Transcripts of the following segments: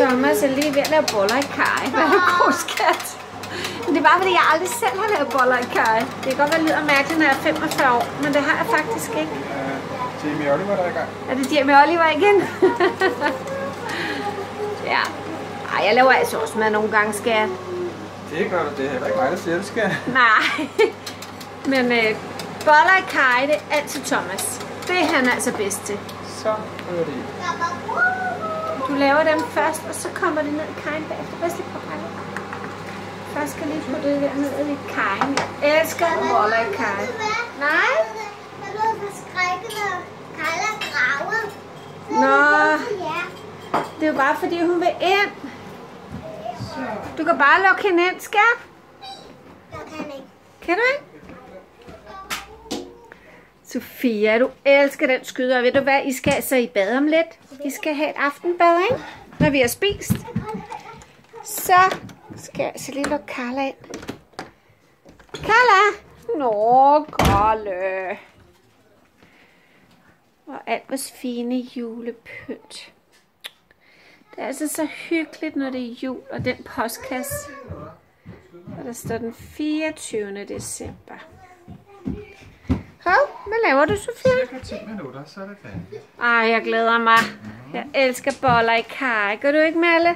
Thomas er lige ved at lave boller i kaj. Hvad er du god, skat? Men det er bare fordi, jeg aldrig selv har lavet boller i kaj. Det kan godt være, det lyder mærkeligt, når jeg er 45 år, men det har jeg faktisk ikke. Jamie Oliver, der er i gang. Er det Jamie Oliver igen? Ja. Ej, jeg laver altså også mad nogle gange, skat. Det gør du, det er heller ikke mig, der siger, det skal. Nej. Men boller i kaj, det er altid Thomas. Det er han altså bedst til. Så ryger det i. Du laver dem først, og så kommer det ned i kajen bagefter. Pas lige på mig. Først skal lige putte det der ned i kajen. Jeg elsker boller i kaj. Nej? Jeg blev forskrækket, når Carla graver. Nå. Det er jo bare fordi, hun vil ind. Du kan bare lukke hende ind, skat. Jeg kan ikke. Kan du ikke? Sofia, du elsker den skyder. Ved du hvad, I skal altså i bad om lidt. I skal have et aftenbad, ikke? Når vi har spist. Så skal jeg altså lige lukke Carla ind. Carla! Nå, Carla. Og alt vores fine julepynt. Det er altså så hyggeligt, når det er jul, og den postkasse. Og der står den 24. december. Hov, hvad laver du, Sofia? Cirka 10 minutter, så er det færdigt. Ej, jeg glæder mig. Jeg elsker boller i kaj. Gør du ikke, Malle?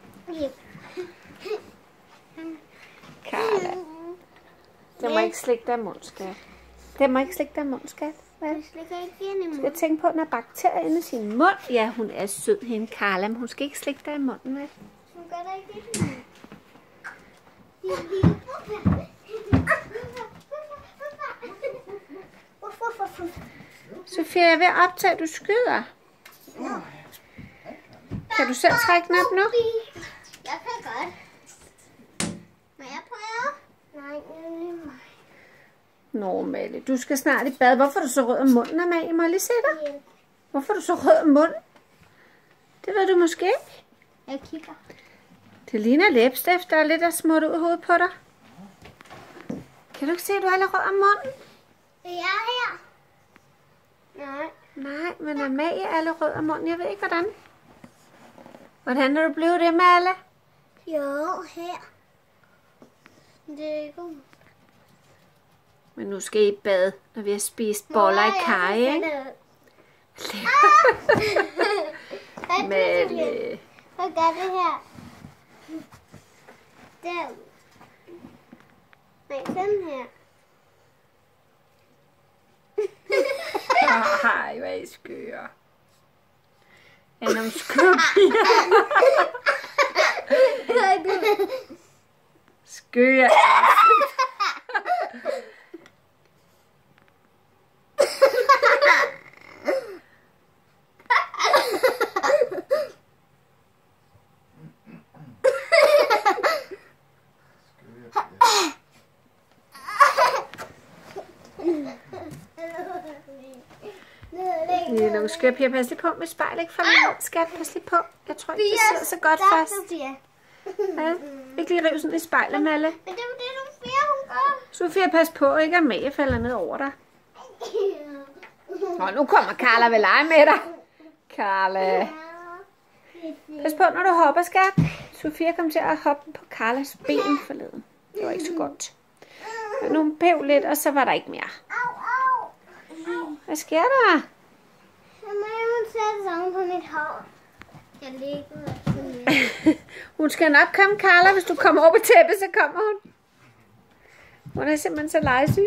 Carla. Det må ikke slikke dig i munden, skat. Det må ikke slikke dig i munden, skat. Jeg slikker ikke igen i munden. Skal tænke på, at den har bakterier inde i sin mund. Ja, hun er sød, hende Carla, men hun skal ikke slikke dig i munden, vel? Hun gør det ikke Sofia, jeg er ved at optage, at du skyder. Kan du selv trække den op nu? Jeg kan godt. Må jeg prøve? Nej, nej. Nå, Malle, du skal snart i bad. Hvorfor er du så rød om munden, Amalie? Må jeg lige se dig? Hvorfor er du så rød om munden? Det ved du måske ikke. Jeg kigger. Det ligner læbestift, der er lidt af smurt ud i hovedet på dig. Kan du ikke se, at du er lidt rød om munden? Det er jeg her. Nej. Nej, men Amalie er lidt rød om munden. Jeg ved ikke, hvordan. Hvordan er du blevet det, Malle? Jo, her. Det er ikke. Men nu skal I i bad, når vi har spist boller i kaj, ikke? Malle. Hvad gør det her? Der. Nej, sådan her. Ej, hvad I skøre. Er nogle skøpiger? Skøre. Det er nogle skøpiger. Pas lige på med spejl, ikke? For mig, skat, pas lige på. Jeg tror ikke, det sidder så godt fast. Ja, ikke lige rive sådan i spejlet, Malle. Men det er det, Sofia, hun gør. Sofia, pas på, ikke? At Maja falder ned over dig. Nå, nu kommer Carla vel lege med dig. Carla. Pas på, når du hopper, skat. Sofia kom til at hoppe på Carlas ben forleden. Det var ikke så godt. Og nu pev lidt, og så var der ikke mere. Hvad sker der? Hun sætter sig på mit hår. Jeg ligger Hun skal nok komme, Carla. Hvis du kommer over på tæppet, så kommer hun. Hun er simpelthen så legesyg.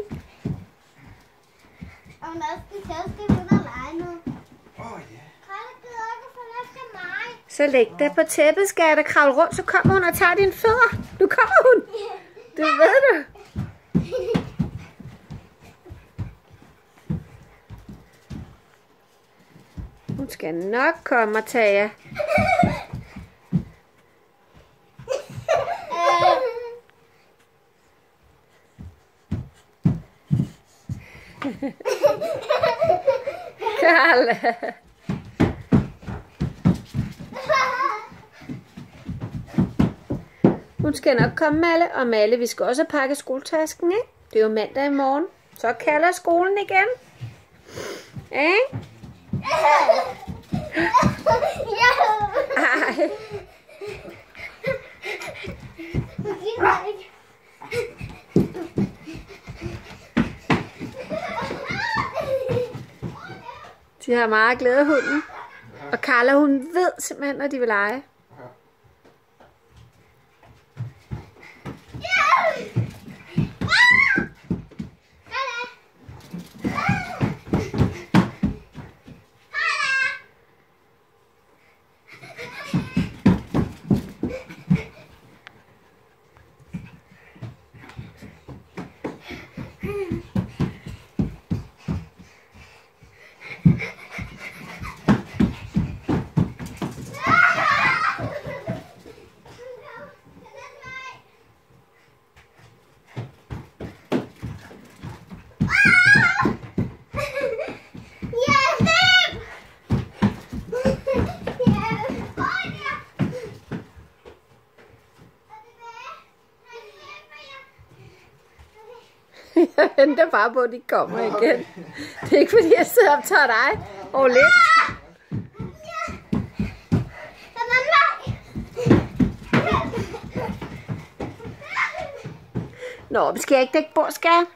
Og hun også skal tage ud og lege nu. Carla gider ikke få lidt til mig. Så læg dig på tæppet, skal der kravle rundt, så kommer hun og tager dine fødder. Nu kommer hun. Det ved du. Hun skal nok komme og tage jer. Carla. Hun skal nok komme, Malle. Og Malle, vi skal også pakke skoletasken, ikke? Det er jo mandag i morgen. Så kalder skolen igen. Ikke? Ej. De har meget glæde af hunden. Og Carla, hun ved simpelthen, når de vil lege. Jeg venter bare på, at de kommer igen. Det er ikke fordi, jeg sidder og optager dig. Og lidt. Nå, skal jeg ikke dække bord, skal jeg?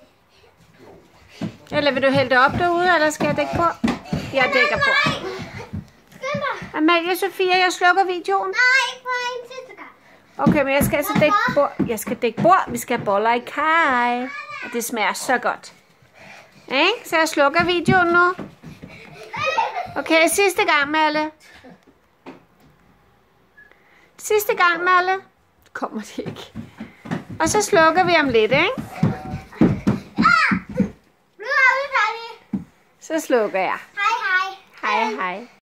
Eller vil du hælde det op derude, eller skal jeg dække bord? Jeg dækker bord. Amalie Sofia, jeg slukker videoen. Nej, ikke på en sidste gang. Okay, men jeg skal altså dække bord. Jeg skal dække bord. Vi skal have boller i kaj. Og det smager så godt. Ikke? Så jeg slukker videoen nu. Okay, sidste gang, Malle. Sidste gang, Malle. Kommer det ikke. Og så slukker vi om lidt, ikke? Nu er vi færdige. Så slukker jeg. Hej, hej. Hej, hej.